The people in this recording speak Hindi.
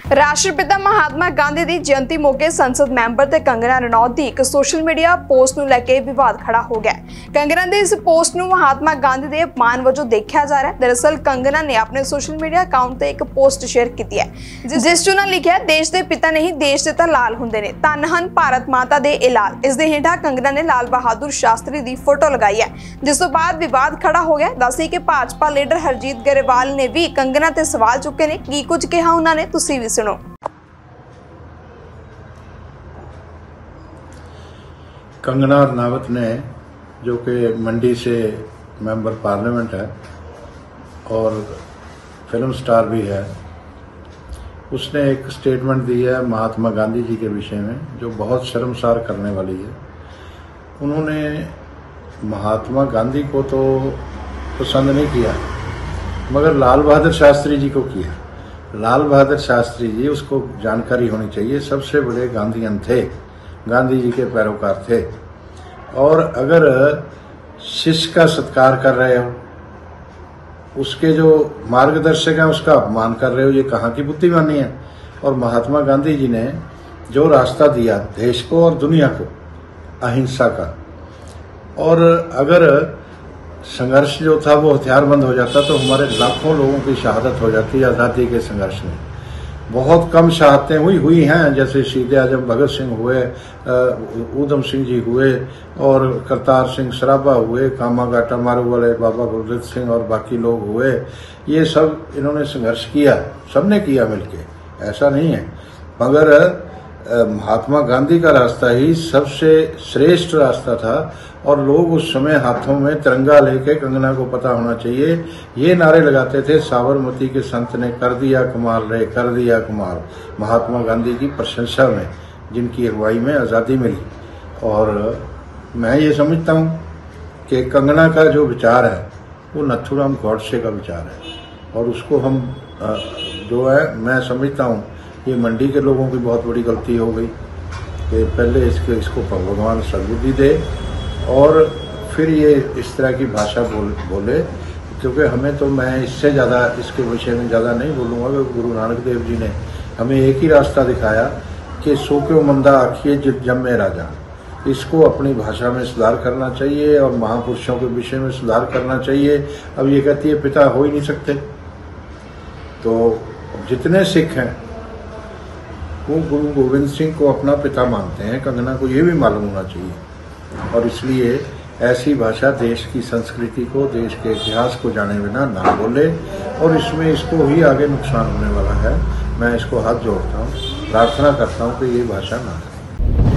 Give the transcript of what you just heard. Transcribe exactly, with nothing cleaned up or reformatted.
राष्ट्रपिता महात्मा गांधी की जयंती मौके संसद मैंबर ते कंगना रनौत की एक सोशल मीडिया पोस्ट नूं लैके विवाद खड़ा हो गया। कंगना के इस पोस्ट नूं महात्मा गांधी के अपमान वजों देखा जा रहा है। दरअसल कंगना ने अपने सोशल मीडिया अकाउंट ते एक पोस्ट शेयर की है जिस चुना लिखा है, देश के पिता नहीं देश के लाल हुंदे ने, धन हन भारत माता दे ए लाल। इस दे हेठा कंगना ने लाल बहादुर शास्त्री की फोटो लगाई है, जिस तो बाद विवाद खड़ा हो गया। दसी कि भाजपा लीडर हरजीत ग्रेवाल ने भी कंगना ते सवाल चुके ने, की कुछ कहा उन्होंने, तुसीं भी सुनो। कंगना रनावत ने, जो कि मंडी से मेंबर पार्लियामेंट है और फिल्म स्टार भी है, उसने एक स्टेटमेंट दी है महात्मा गांधी जी के विषय में जो बहुत शर्मसार करने वाली है। उन्होंने महात्मा गांधी को तो पसंद नहीं किया, मगर लाल बहादुर शास्त्री जी को किया। लाल बहादुर शास्त्री जी, उसको जानकारी होनी चाहिए, सबसे बड़े गांधीयन थे, गांधी जी के पैरोकार थे। और अगर शिष्य का सत्कार कर रहे हो, उसके जो मार्गदर्शक हैं उसका अपमान कर रहे हो, ये कहाँ की बुद्धिमानी है। और महात्मा गांधी जी ने जो रास्ता दिया देश को और दुनिया को अहिंसा का, और अगर संघर्ष जो था वो हथियारबंद हो जाता तो हमारे लाखों लोगों की शहादत हो जाती आज़ादी के संघर्ष में। बहुत कम शहादतें हुई हुई हैं, जैसे शहीद आजम भगत सिंह हुए, ऊधम सिंह जी हुए, और करतार सिंह सराभा हुए, कामा घाटा मारू वाले बाबा गुरदत्त सिंह और बाकी लोग हुए। ये सब इन्होंने संघर्ष किया, सबने किया मिलके, ऐसा नहीं है। मगर महात्मा गांधी का रास्ता ही सबसे श्रेष्ठ रास्ता था, और लोग उस समय हाथों में तिरंगा लेके, कंगना को पता होना चाहिए, ये नारे लगाते थे, साबरमती के संत ने कर दिया कमाल रे, कर दिया कमाल, महात्मा गांधी की प्रशंसा में, जिनकी अगुवाई में आज़ादी मिली। और मैं ये समझता हूँ कि कंगना का जो विचार है वो नथुराम गौडसे का विचार है, और उसको हम जो है, मैं समझता हूँ ये मंडी के लोगों की बहुत बड़ी गलती हो गई कि पहले इसके इसको भगवान सद्बुद्धि दे और फिर ये इस तरह की भाषा बोल बोले क्योंकि हमें तो, मैं इससे ज़्यादा इसके विषय में ज़्यादा नहीं बोलूँगा कि गुरु नानक देव जी ने हमें एक ही रास्ता दिखाया कि सो क्यों मंदा आखिए जब जम्मे राजा। इसको अपनी भाषा में सुधार करना चाहिए और महापुरुषों के विषय में सुधार करना चाहिए। अब ये कहती है पिता हो ही नहीं सकते, तो जितने सिख हैं वो गुरु गोविंद सिंह को अपना पिता मानते हैं। कंगना को ये भी मालूम होना चाहिए, और इसलिए ऐसी भाषा देश की संस्कृति को, देश के इतिहास को जाने बिना ना बोले, और इसमें इसको ही आगे नुकसान होने वाला है। मैं इसको हाथ जोड़ता हूँ, प्रार्थना करता हूँ कि ये भाषा ना करें।